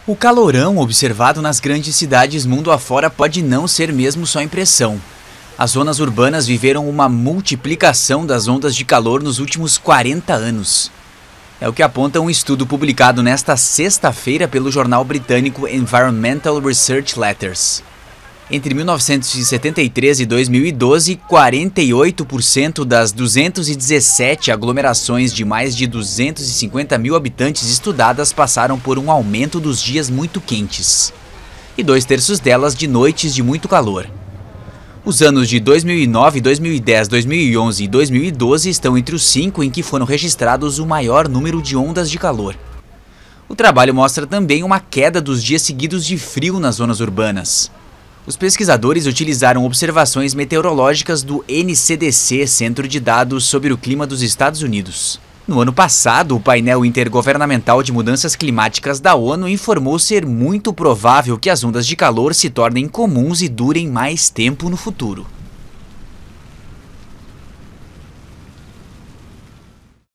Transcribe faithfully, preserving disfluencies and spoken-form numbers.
O calorão observado nas grandes cidades mundo afora pode não ser mesmo só impressão. As zonas urbanas viveram uma multiplicação das ondas de calor nos últimos quarenta anos. É o que aponta um estudo publicado nesta sexta-feira pelo jornal britânico Environmental Research Letters. Entre mil novecentos e setenta e três e dois mil e doze, quarenta e oito por cento das duzentas e dezessete aglomerações de mais de duzentos e cinquenta mil habitantes estudadas passaram por um aumento dos dias muito quentes, e dois terços delas de noites de muito calor. Os anos de dois mil e nove, dois mil e dez, dois mil e onze e dois mil e doze estão entre os cinco em que foram registrados o maior número de ondas de calor. O trabalho mostra também uma queda dos dias seguidos de frio nas zonas urbanas. Os pesquisadores utilizaram observações meteorológicas do N C D C, Centro de Dados sobre o Clima dos Estados Unidos. No ano passado, o painel intergovernamental de mudanças climáticas da ONU informou ser muito provável que as ondas de calor se tornem comuns e durem mais tempo no futuro.